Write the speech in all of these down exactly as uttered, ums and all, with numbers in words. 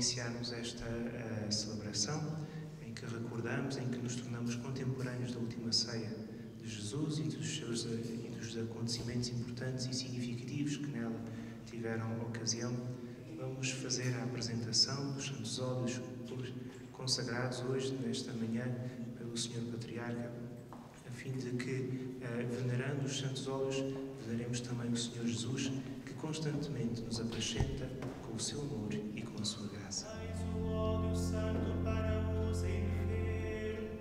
iniciarmos esta uh, celebração, em que recordamos, em que nos tornamos contemporâneos da última ceia de Jesus e dos, seus, e dos acontecimentos importantes e significativos que nela tiveram ocasião, vamos fazer a apresentação dos santos óleos consagrados hoje, nesta manhã, pelo senhor Patriarca, a fim de que, uh, venerando os santos óleos, veneremos também o Senhor Jesus, que constantemente nos apacenta com o seu amor e com a sua graça. Eis o óleo santo para os enfermos,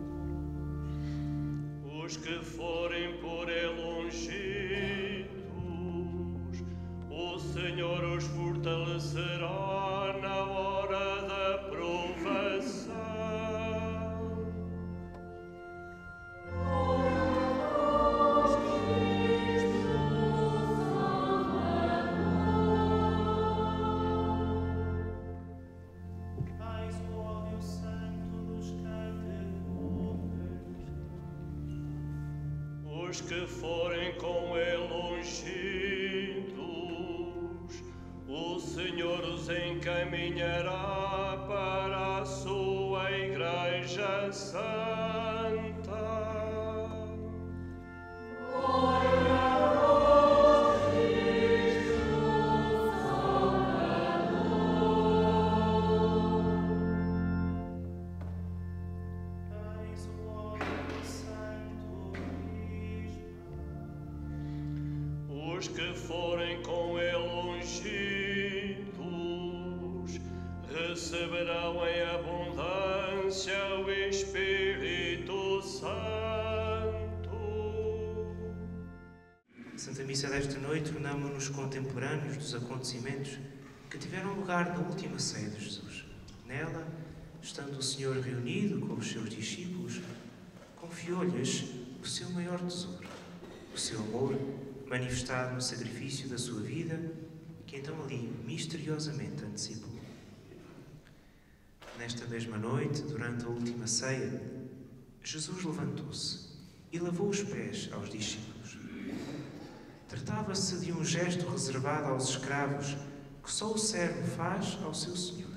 os que forem por ele ungidos, o Senhor os fortalecerá na hora da provação. Os que forem com ele ungidos, o Senhor os encaminhará para a sua Igreja Santa. Glória a vós, Cristo Salvador. Eis o óleo santo. Os que forem com ele ungidos receberão em abundância o Espírito Santo. Santa Missa desta noite, tornamo-nos contemporâneos dos acontecimentos que tiveram lugar na última ceia de Jesus. Nela, estando o Senhor reunido com os seus discípulos, confiou-lhes o seu maior tesouro, o seu amor, manifestado no sacrifício da sua vida, que então ali misteriosamente antecipou. Nesta mesma noite, durante a última ceia, Jesus levantou-se e lavou os pés aos discípulos. Tratava-se de um gesto reservado aos escravos que só o servo faz ao seu senhor.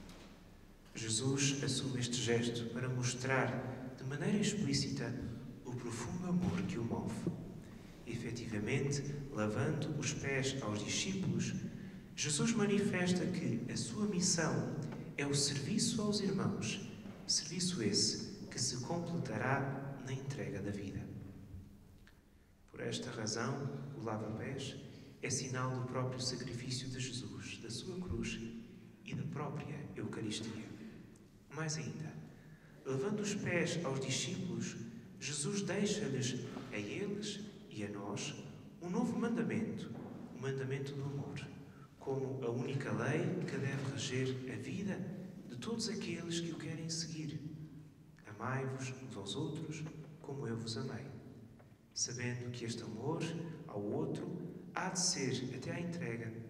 Jesus assume este gesto para mostrar de maneira explícita o profundo amor que o move. Efetivamente, lavando os pés aos discípulos, Jesus manifesta que a sua missão é o serviço aos irmãos, serviço esse que se completará na entrega da vida. Por esta razão, o lava-pés é sinal do próprio sacrifício de Jesus, da sua cruz e da própria Eucaristia. Mais ainda, lavando os pés aos discípulos, Jesus deixa-lhes a eles e a nós um novo mandamento, o mandamento do amor, como a única lei que deve reger a vida de todos aqueles que o querem seguir. Amai-vos uns aos outros como eu vos amei, sabendo que este amor ao outro há de ser até à entrega